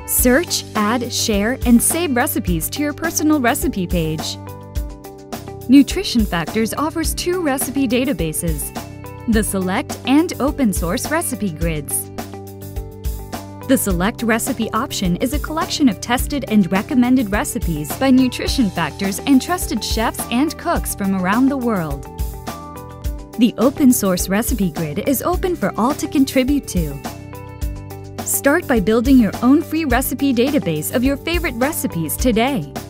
Search, add, share, and save recipes to your personal recipe page. Nutrition Factors offers 2 recipe databases, the Select and Open Source Recipe Grids. The Select recipe option is a collection of tested and recommended recipes by Nutrition Factors and trusted chefs and cooks from around the world. The Open Source Recipe Grid is open for all to contribute to. Start by building your own free recipe database of your favorite recipes today.